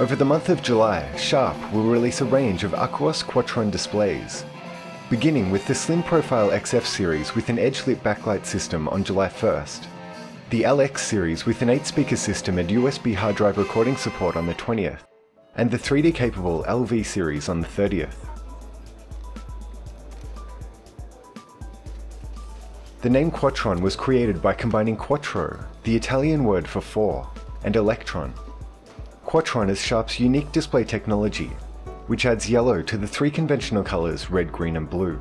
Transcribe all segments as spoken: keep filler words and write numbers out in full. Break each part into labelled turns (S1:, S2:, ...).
S1: Over the month of July, Sharp will release a range of Aquos Quatron displays, beginning with the Slim Profile X F series with an edge-lit backlight system on July first, the L X series with an eight speaker system and U S B hard drive recording support on the twentieth, and the three D capable L V series on the thirtieth. The name Quatron was created by combining quattro, the Italian word for four, and electron. Quatron is Sharp's unique display technology, which adds yellow to the three conventional colors red, green and blue.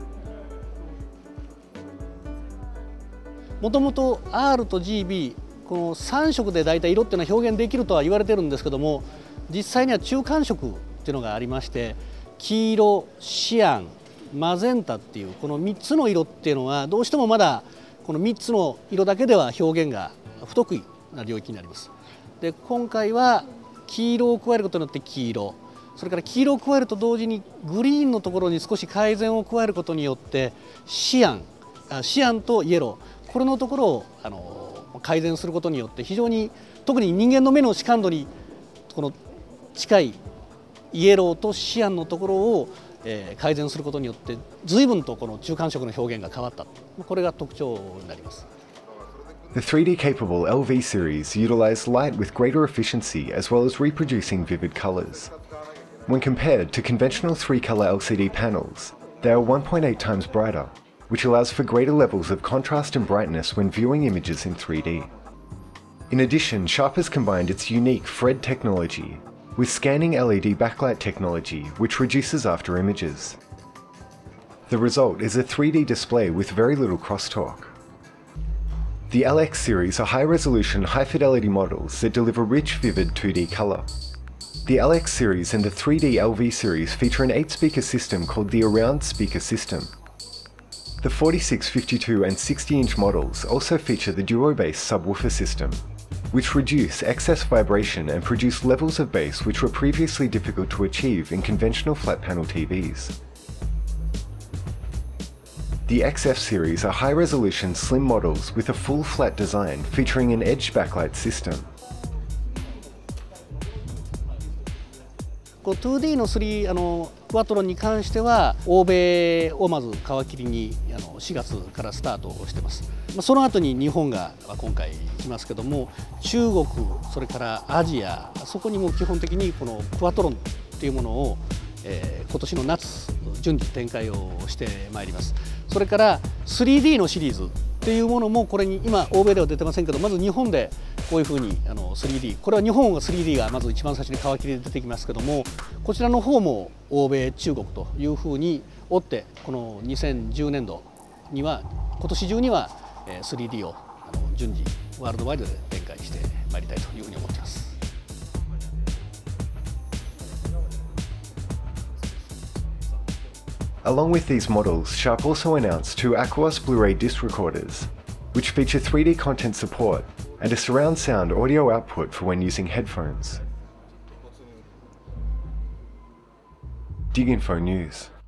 S2: もともと アール と ジービー このさん色でだいたい色っていうのは表現できるとは言われてるんですけども、実際には中間色っていうのがありまして、黄色、シアン、マゼンタっていうこのみっつの色っていうのはどうしてもまだこのみっつの色だけでは表現が不得意な領域になります。で、今回は黄色を加えることによって黄色、それから黄色を加えると同時にグリーンのところに少し改善を加えることによってシアン、シアンとイエロー、これのところをあの改善することによって非常に特に人間の目の視感度にこの近いイエローとシアンのところをえー改善することによって随分とこの中間色の表現が変わった、これが特徴になります。
S1: The three D capable L V series utilize light with greater efficiency as well as reproducing vivid colors. When compared to conventional three color L C D panels, they are one point eight times brighter, which allows for greater levels of contrast and brightness when viewing images in three D. In addition, Sharp has combined its unique F R E D technology with scanning L E D backlight technology, which reduces after images. The result is a three D display with very little crosstalk. The L X series are high-resolution, high-fidelity models that deliver rich, vivid two D color. The L X series and the three D L V series feature an eight speaker system called the Around Speaker System. The forty-six, fifty-two and sixty inch models also feature the Duo Bass subwoofer system, which reduce excess vibration and produce levels of bass which were previously difficult to achieve in conventional flat panel T Vs. The X F series are high-resolution slim models with a full flat design featuring an edge backlight system.
S2: こう ツーディー のスリーあのクワトロンに関しては欧米をまず皮切りにあのしがつからスタートをしてます。その後に日本が今回来ますけども、中国それからアジア、そこにも基本的にこのクワトロンっていうものを、えー、今年の夏順次展開をしてまいります。それから スリーディー のシリーズっていうものもこれに今欧米では出てませんけど、まず日本でこういうふうにあの スリーディー、 これは日本が スリーディー がまず一番最初に皮切りで出てきますけども、こちらの方も欧米中国というふうに追ってこのにせんじゅうねんどには今年中には スリーディー をあの順次ワールドワイドで展開してまいりたいというふうに思っています。
S1: Along with these models, Sharp also announced two Aquos Blu-ray disc recorders, which feature three D content support and a surround sound audio output for when using headphones. DigInfo News.